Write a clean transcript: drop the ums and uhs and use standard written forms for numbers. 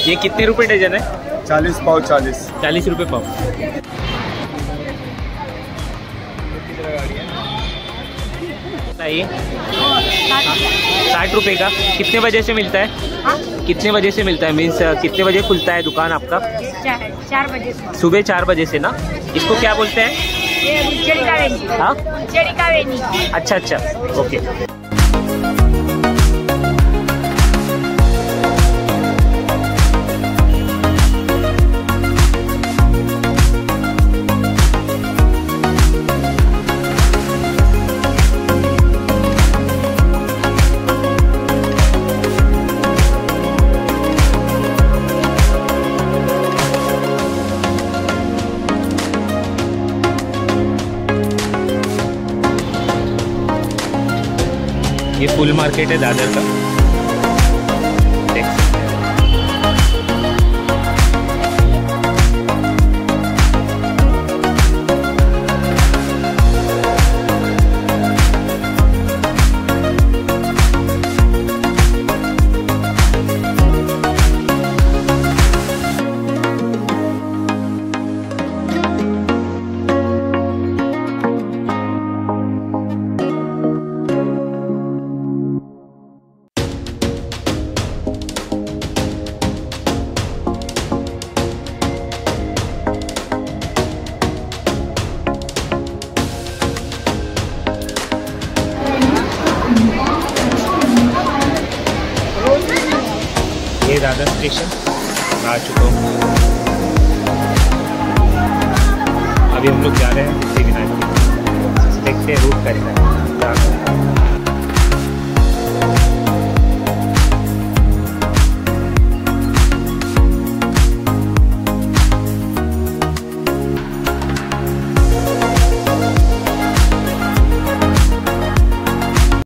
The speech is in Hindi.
ये कितने रुपए डजन है? 40 पाव 40। 40 रुपये पाव। ये 60 रुपये का। कितने बजे से मिलता है? कितने बजे से मिलता है? मीन्स कितने बजे खुलता है दुकान आपका? 4 बजे से। सुबह 4 बजे से ना। इसको क्या बोलते हैं? हाँ, अच्छा अच्छा, ओके। ये फुल मार्केट है दादर का। ये दादर स्टेशन आ चुका हूँ। अभी हम लोग जा रहे हैं सिद्धिविनायक। देखते हैं रूट कैसा है।